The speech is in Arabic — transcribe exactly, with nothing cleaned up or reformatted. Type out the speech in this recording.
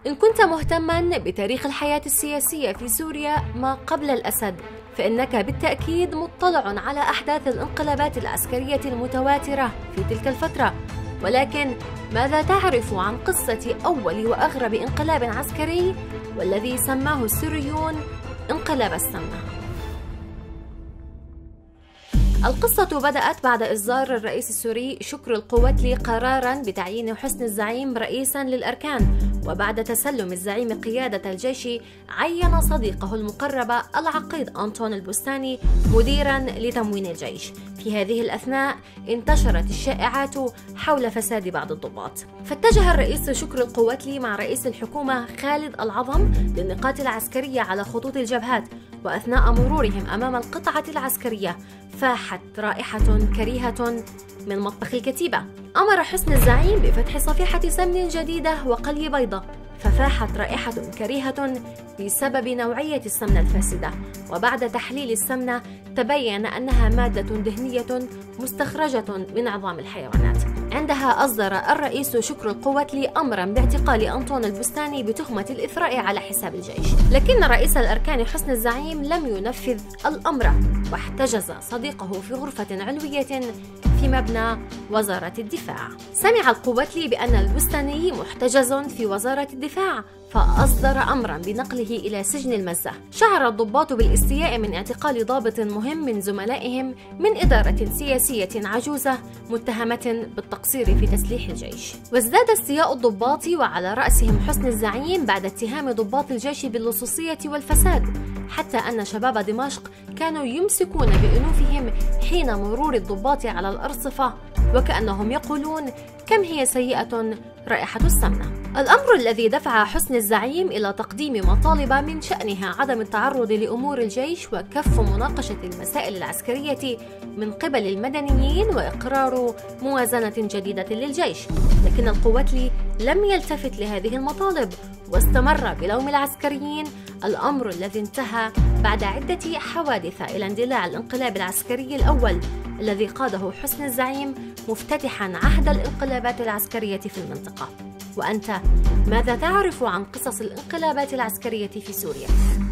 إن كنت مهتما بتاريخ الحياة السياسية في سوريا ما قبل الأسد، فإنك بالتأكيد مطلع على أحداث الانقلابات العسكرية المتواترة في تلك الفترة. ولكن ماذا تعرف عن قصة أول وأغرب انقلاب عسكري والذي سماه السوريون انقلاب السمنة؟ القصة بدأت بعد إصدار الرئيس السوري شكر القوتلي قراراً بتعيين حسن الزعيم رئيساً للأركان، وبعد تسلم الزعيم قيادة الجيش عين صديقه المقرب العقيد أنطون البستاني مديراً لتموين الجيش. في هذه الأثناء انتشرت الشائعات حول فساد بعض الضباط، فاتجه الرئيس شكر القوتلي مع رئيس الحكومة خالد العظم للنقاط العسكرية على خطوط الجبهات، وأثناء مرورهم أمام القطعة العسكرية فاحت رائحة كريهة من مطبخ الكتيبة. أمر حسن الزعيم بفتح صفيحة سمن جديدة وقلي بيضة، ففاحت رائحة كريهة بسبب نوعية السمنة الفاسدة، وبعد تحليل السمنة تبين أنها مادة دهنية مستخرجة من عظام الحيوانات. عندها أصدر الرئيس شكر القوتلي أمرا باعتقال أنطون البستاني بتهمة الإثراء على حساب الجيش، لكن رئيس الأركان حسن الزعيم لم ينفذ الأمر، واحتجز صديقه في غرفة علوية في مبنى وزارة الدفاع. سمع القوتلي بأن البستاني محتجز في وزارة الدفاع، فأصدر أمرا بنقله إلى سجن المزة. شعر الضباط بالاستياء من اعتقال ضابط مهم من زملائهم من إدارة سياسية عجوزة متهمة بالتقصير في تسليح الجيش، وازداد استياء الضباط وعلى رأسهم حسن الزعيم بعد اتهام ضباط الجيش باللصوصية والفساد، حتى أن شباب دمشق كانوا يمسكون بأنوفهم حين مرور الضباط على الأرصفة، وكأنهم يقولون كم هي سيئة رائحة السمنة. الأمر الذي دفع حسن الزعيم إلى تقديم مطالب من شأنها عدم التعرض لأمور الجيش وكف مناقشة المسائل العسكرية من قبل المدنيين وإقرار موازنة جديدة للجيش، لكن القوتلي لم يلتفت لهذه المطالب واستمر بلوم العسكريين، الأمر الذي انتهى بعد عدة حوادث إلى اندلاع الانقلاب العسكري الأول الذي قاده حسن الزعيم مفتتحا عهد الانقلابات العسكرية في المنطقة. وأنت ماذا تعرف عن قصص الانقلابات العسكرية في سوريا؟